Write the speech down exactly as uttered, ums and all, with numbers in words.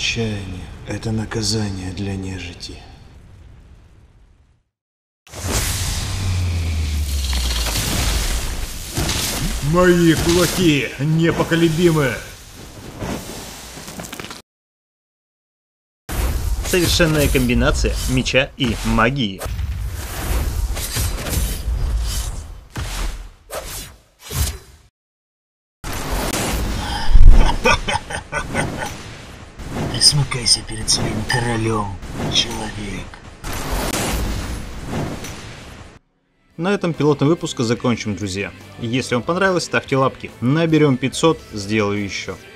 Отчаяние — это наказание для нежити. Мои кулаки непоколебимы. Совершенная комбинация меча и магии. Присмыкайся перед своим королем, человек. На этом пилотный выпуск закончим, друзья. Если вам понравилось, ставьте лапки. Наберем пятьсот, сделаю еще.